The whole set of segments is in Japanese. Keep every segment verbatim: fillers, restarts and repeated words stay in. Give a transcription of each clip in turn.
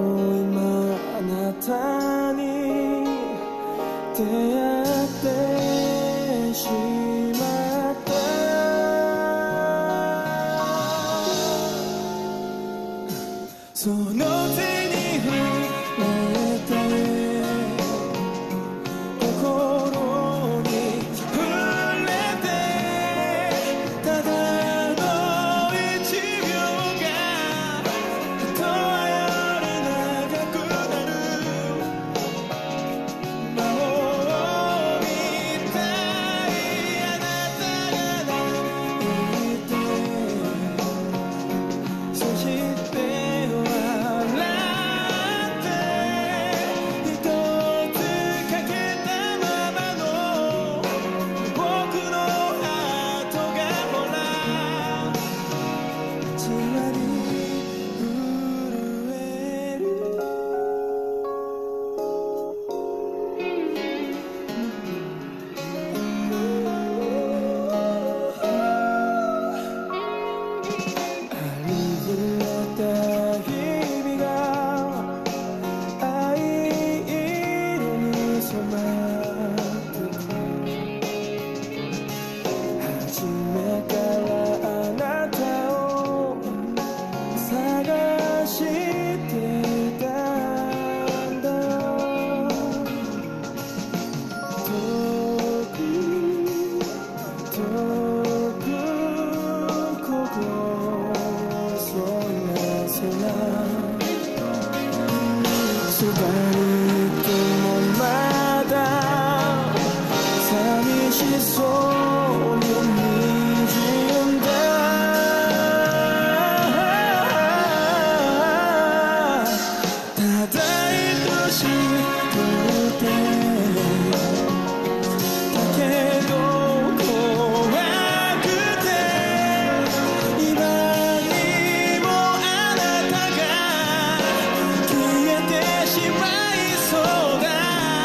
今あなたに出会ってしまったその手に触れて心に触れてただの一秒が人はより長くなる魔法みたいあなたが泣いてそして笑って一つかけたままの僕のハートがほらじわり震えるありふれた日々が藍色に染まってく初めからあなたを探してたんだ遠く遠くここそんな空そばにいてもまだ寂しそうに滲んだただ愛しくてだけど怖くて今にもあなたが消えてしまいそうだ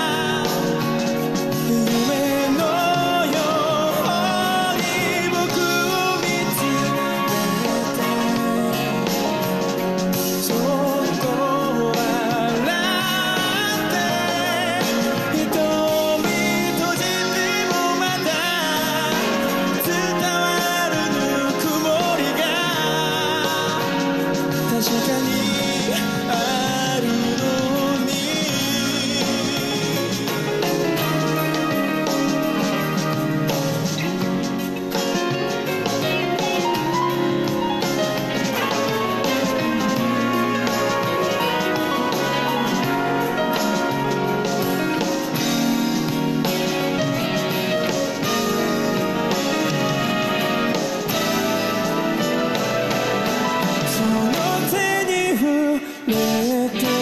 夢のように僕を見つめてそっと笑って瞳閉じてもまだ伝わるぬくもりが確かにあるのにその手に触れて